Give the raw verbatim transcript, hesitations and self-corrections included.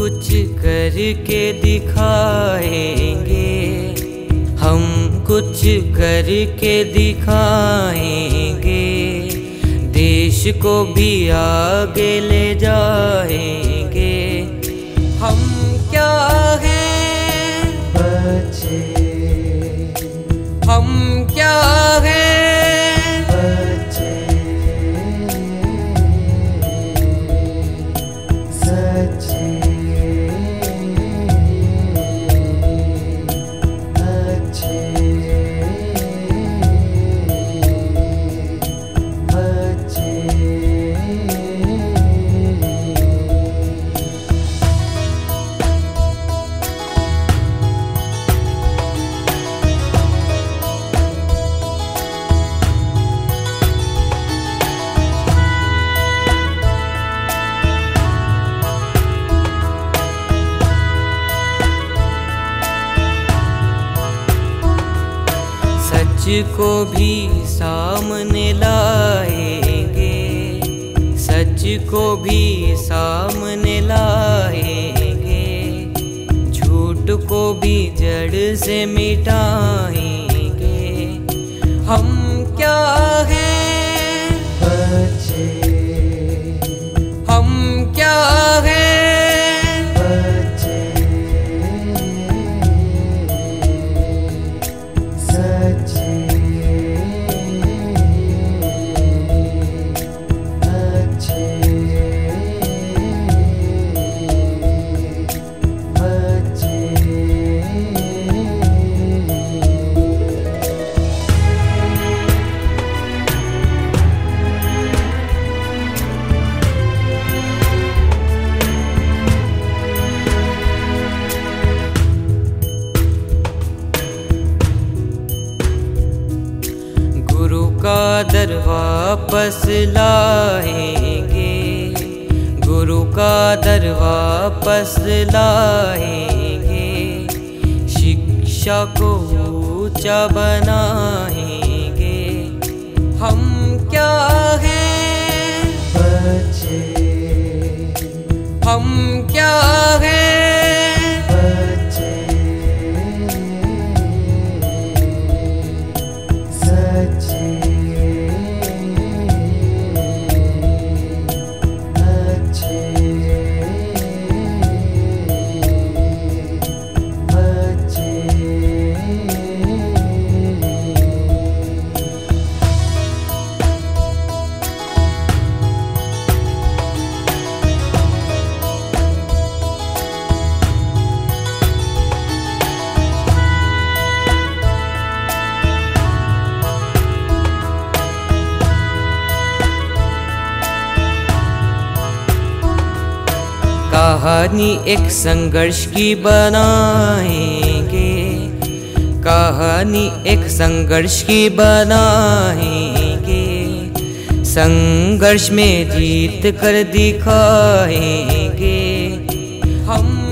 कुछ करके दिखाएंगे, हम कुछ करके दिखाएंगे, देश को भी आगे ले जाएंगे। हम क्या हैं बच्चे, हम क्या हैं बच्चे, सच्चे, अच्छे, बच्चे। सच को भी सामने लाएंगे, सच को भी सामने लाएंगे, झूठ को भी जड़ से मिटाएंगे। हम क्या हैं बच्चे, हम क्या हैं बच्चे, सच्चे, अच्छे, बच्चे। गुरु का दर वापस लाएंगे, गुरु का दर वापस लाएंगे, शिक्षा को ऊंचा बनाएंगे। हम क्या हैं बच्चे, हम क्या हैं बच्चे, सच्चे, अच्छे, बच्चे। कहानी एक संघर्ष की बनाएंगे, कहानी एक संघर्ष की बनाएंगे, संघर्ष में जीत कर दिखाएंगे। हम